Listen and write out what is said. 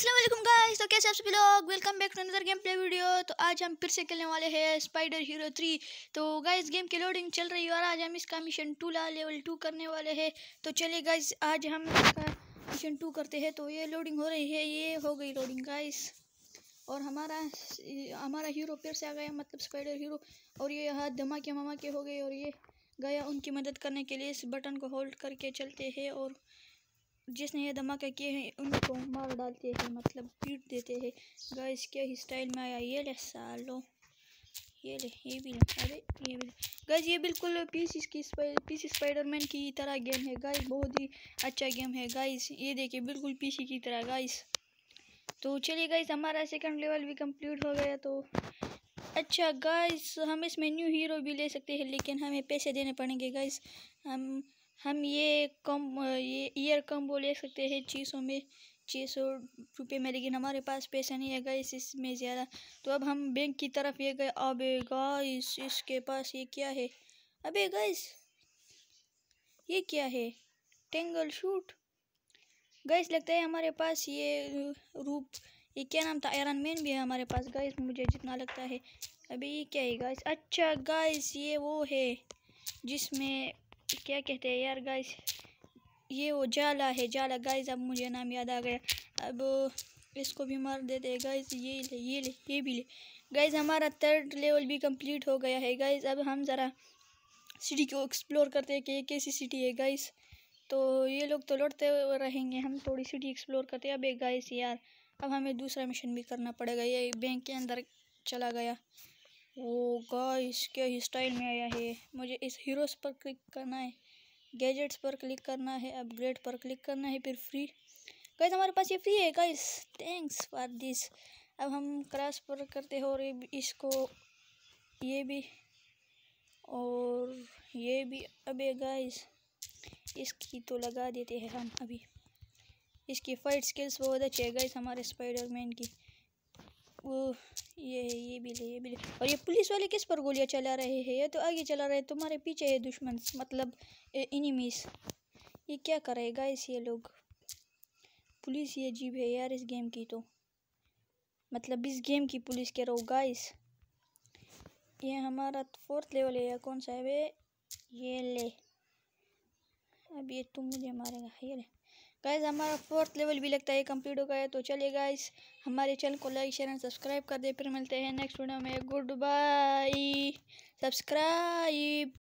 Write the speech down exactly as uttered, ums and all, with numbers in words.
अस्सलाम वालेकुम गाइस। तो कैसे आप सभी लोग, welcome back to another game play video. तो आज हम फिर से खेलने वाले हैं स्पाइडर हीरो थ्री। तो गाइस गेम की लोडिंग चल रही है और आज हम इसका मिशन टू ला लेवल टू करने वाले हैं। तो चलिए गाइस आज हम इसका मिशन टू करते हैं। तो ये लोडिंग हो रही है, ये हो गई लोडिंग गाइस। और हमारा हमारा हीरो फिर से आ गया, मतलब स्पाइडर हीरो। और ये हाथ धमाके ममाके हो गए और ये गया उनकी मदद करने के लिए। इस बटन को होल्ड करके चलते हैं और जिसने ये धमाका किए हैं उनको मार डालते हैं, मतलब पीट देते हैं। गाइस क्या ही स्टाइल में आया, ये ले सालो, ये ले, ये भी ले, अरे ये भी ले। गाइस ये बिल्कुल पीसी की पीसी स्पाइडरमैन की तरह गेम है गाइस, बहुत ही अच्छा गेम है गाइस। ये देखिए बिल्कुल पीसी की तरह गाइस। तो चलिए गाइस हमारा सेकंड लेवल भी कंप्लीट हो गया। तो अच्छा गाइस हम इसमें न्यू हीरो भी ले सकते हैं, लेकिन हमें पैसे देने पड़ेंगे गाइस। हम हम ये कम ये ईयर कम्बो ले सकते हैं छः सौ में, छः सौ रुपये में, लेकिन हमारे पास पैसा नहीं है गाइस इसमें ज़्यादा। तो अब हम बैंक की तरफ ये गए। अबे गाइस इसके पास ये क्या है? अबे गाइस ये क्या है? टेंगल शूट गाइस, लगता है हमारे पास ये रूप, ये क्या नाम था, आयरन मैन भी है हमारे पास गाइस, मुझे जितना लगता है। अभी ये क्या है गाइस? अच्छा गाइस ये वो है जिसमें क्या कहते हैं यार गाइस, ये वो जाला है, जाला गाइस। अब मुझे नाम याद आ गया। अब इसको भी मार देते हैं गाइस। ये ले, ये ले, ये भी ले गाइस। हमारा थर्ड लेवल भी कंप्लीट हो गया है गाइस। अब हम ज़रा सिटी को एक्सप्लोर करते हैं कि ये कैसी सिटी है गाइस। तो ये लोग तो लौटते रहेंगे, हम थोड़ी सिटी एक्सप्लोर करते हैं। अब एक गाइस यार अब हमें दूसरा मिशन भी करना पड़ेगा। ये बैंक के अंदर चला गया। ओ गाइस क्या ही स्टाइल में आया है। मुझे इस हीरोज़ पर क्लिक करना है, गैजेट्स पर क्लिक करना है, अपग्रेड पर क्लिक करना है, फिर फ्री। गाइस हमारे पास ये फ्री है गाइस, थैंक्स फॉर दिस। अब हम क्रॉस पर करते हैं और इसको ये भी और ये भी। अबे गाइस इसकी तो लगा देते हैं हम अभी। इसकी फाइट स्किल्स बहुत अच्छी है गाइस हमारे स्पाइडरमैन की। वो ये है, ये भी ले, ये भी ले। और ये पुलिस वाले किस पर गोलियां चला रहे हैं? ये तो आगे चला रहे हैं, तुम्हारे पीछे है दुश्मन, मतलब एनिमीज। ये क्या कर रहे हैं गाइस ये लोग? पुलिस ये अजीब है यार इस गेम की, तो मतलब इस गेम की पुलिस कह रहा हूँ गाइस। ये हमारा फोर्थ लेवल है या कौन सा है वे? ये ले, अब ये तुम मुझे मारेगा। ये ले गाइस हमारा फोर्थ लेवल भी लगता है कंप्लीट हो गया। तो चलिए गाइस हमारे चैनल को लाइक शेयर एंड सब्सक्राइब कर दे। फिर मिलते हैं नेक्स्ट वीडियो में। Goodbye, subscribe.